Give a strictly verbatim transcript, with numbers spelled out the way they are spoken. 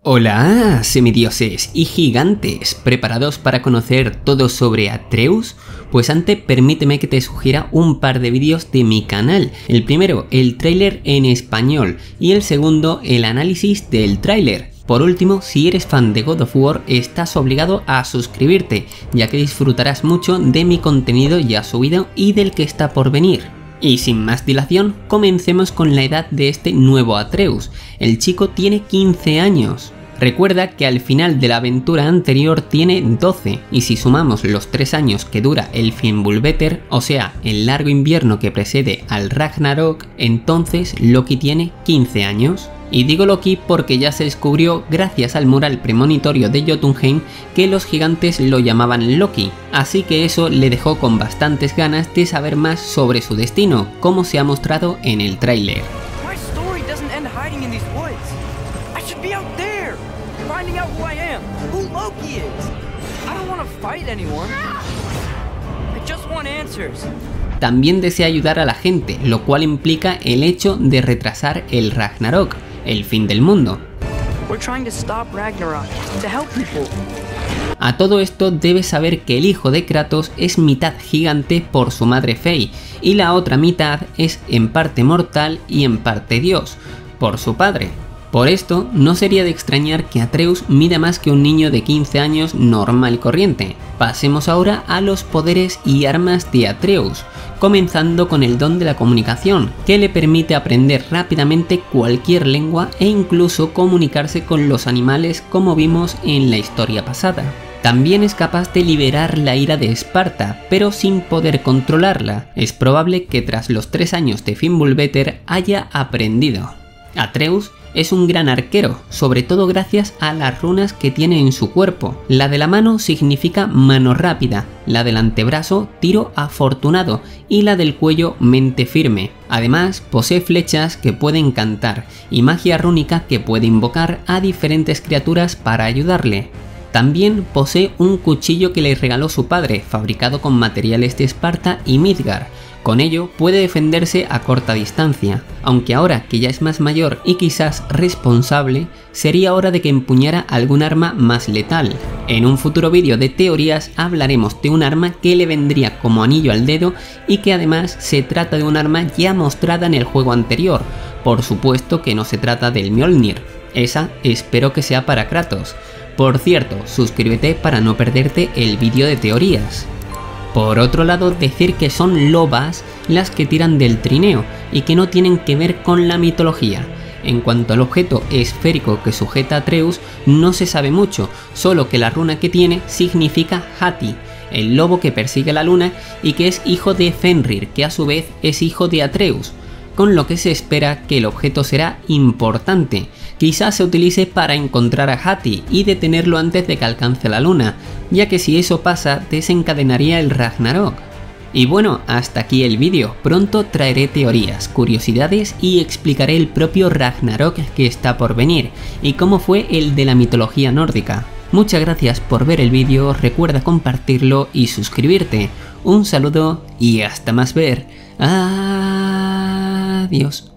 Hola, semidioses y gigantes, ¿preparados para conocer todo sobre Atreus? Pues antes permíteme que te sugiera un par de vídeos de mi canal. El primero, el tráiler en español, y el segundo, el análisis del tráiler. Por último, si eres fan de God of War, estás obligado a suscribirte, ya que disfrutarás mucho de mi contenido ya subido y del que está por venir. Y sin más dilación, comencemos con la edad de este nuevo Atreus. El chico tiene quince años. Recuerda que al final de la aventura anterior tiene doce, y si sumamos los tres años que dura el Fimbulvetr, o sea, el largo invierno que precede al Ragnarok, entonces Loki tiene quince años. Y digo Loki porque ya se descubrió, gracias al mural premonitorio de Jotunheim, que los gigantes lo llamaban Loki, así que eso le dejó con bastantes ganas de saber más sobre su destino, como se ha mostrado en el tráiler. También desea ayudar a la gente, lo cual implica el hecho de retrasar el Ragnarok, el fin del mundo. A todo esto debes saber que el hijo de Kratos es mitad gigante por su madre Frey, y la otra mitad es en parte mortal y en parte dios, por su padre. Por esto, no sería de extrañar que Atreus mida más que un niño de quince años normal y corriente. Pasemos ahora a los poderes y armas de Atreus, comenzando con el don de la comunicación, que le permite aprender rápidamente cualquier lengua e incluso comunicarse con los animales, como vimos en la historia pasada. También es capaz de liberar la ira de Esparta, pero sin poder controlarla. Es probable que tras los tres años de Fimbulvetr haya aprendido. Atreus es un gran arquero, sobre todo gracias a las runas que tiene en su cuerpo. La de la mano significa mano rápida, la del antebrazo tiro afortunado y la del cuello mente firme. Además, posee flechas que pueden cantar y magia rúnica que puede invocar a diferentes criaturas para ayudarle. También posee un cuchillo que le regaló su padre, fabricado con materiales de Esparta y Midgard. Con ello puede defenderse a corta distancia, aunque ahora que ya es más mayor y quizás responsable, sería hora de que empuñara algún arma más letal. En un futuro vídeo de teorías hablaremos de un arma que le vendría como anillo al dedo y que además se trata de un arma ya mostrada en el juego anterior. Por supuesto que no se trata del Mjolnir, esa espero que sea para Kratos. Por cierto, suscríbete para no perderte el vídeo de teorías. Por otro lado, decir que son lobas las que tiran del trineo y que no tienen que ver con la mitología. En cuanto al objeto esférico que sujeta a Atreus, no se sabe mucho, solo que la runa que tiene significa Hati, el lobo que persigue a la luna y que es hijo de Fenrir, que a su vez es hijo de Atreus, con lo que se espera que el objeto será importante. Quizás se utilice para encontrar a Hati y detenerlo antes de que alcance la luna, ya que si eso pasa desencadenaría el Ragnarok. Y bueno, hasta aquí el vídeo. Pronto traeré teorías, curiosidades y explicaré el propio Ragnarok que está por venir y cómo fue el de la mitología nórdica. Muchas gracias por ver el vídeo, recuerda compartirlo y suscribirte. Un saludo y hasta más ver. Adiós.